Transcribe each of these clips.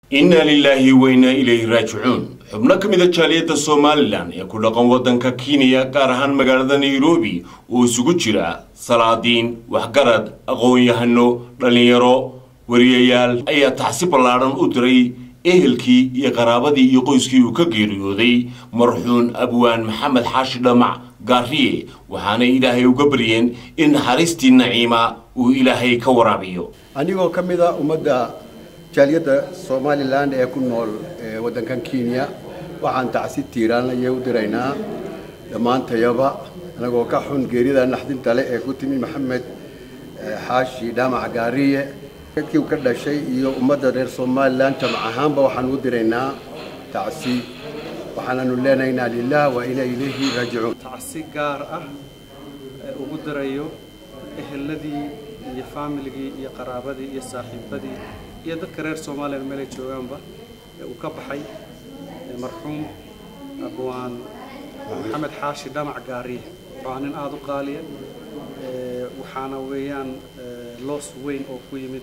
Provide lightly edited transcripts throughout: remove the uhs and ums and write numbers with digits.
إنا لله وإنا إليه راجعون. حبنا كميدا جالية الصوماليلان يكون لقم ودنكا كينيا كارهان مغاردا نيروبي وسوغو جيرا صلادين وحقرد أقوين يهنو دلينيرو وريايال أي تحسيب اللارن أدري إهلكي يقرابدي يقويسكي وكغيريودي مرحون أبوان محمد حاشي دمع قاريه وحانا إلهي وقبريين إن حارستي النعيمة وإلهي كورابيو أنيقو كميدا أمدا جالية الصوماليلان يكون نول ودنكان كينيا وعن تعسيد تيران يودرينا لما أنت يابا أنا قو كحون قريدا نحدين تلاقي كنتمي محمد حاشي دامع قارية كي وكذا شيء يومدا غير صوماليلان جمعهم بوحن ودرينا تعسيد وحنا نقولنا إنا لله وإنا إليه راجعون. تعسيد قارة وقدريو الذي يفاملي يقرابدي يصاحبدي يذكر الصومالي الملك جوانبا وكبحي مرحوم أبوان محمد حاشي دمع قاريه وعنين آدو قاليا وحانا ويان لوس وين أو كويمد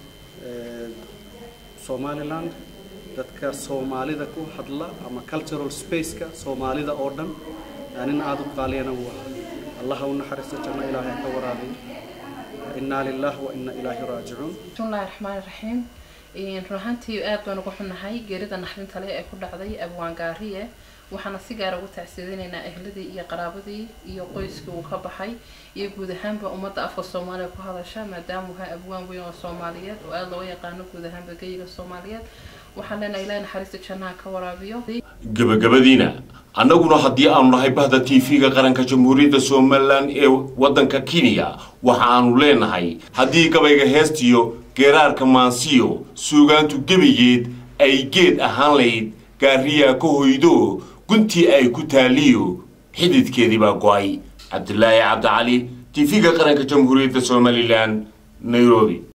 صومالي لاند dadka Soomaalida ku hadla ama cultural space ka Soomaalida oo dhan aanin aad u qaaliyana waa Allah u naxariisto janna Ilaahay ka waraabi inna lillahi wa inna ilayhi raaji'un bismillahir rahmanir rahim ruuxantii aad baan ugu xunahay geerida naxdinta leh ee ku dhacday Abwaan Gaariye waxaana si gaar ah ugu tacsiideynaa ahladii iyo qaraabadii iyo qoyskii uu ka baxay iyo guud ahaanba ummadda afka Soomaaliya ku hadasha maadaama uu abwaan weyn oo Soomaaliyeed oo aad loo yaqaan guud ahaanba geeyiga Soomaaliyeed waxaan ilaahay naxariisto janna ka waraabiyo gabagabadiina annaguna haddii aanu nahay bahda TV-ga qaranka Jamhuuriyadda Soomaaliland ee wadanka Kenya waxa aanu leenahay haddii gabayga heestiyo geeraarka maansiyo suugaantu gabigeed ay geed ahaan lahayd gaariya ka hoydo guntii ay ku taaliyo xididkeedii baa go'ay Cabdullaahi Cabdi Cali TV-ga qaranka Jamhuuriyadda Soomaaliland Nairobi.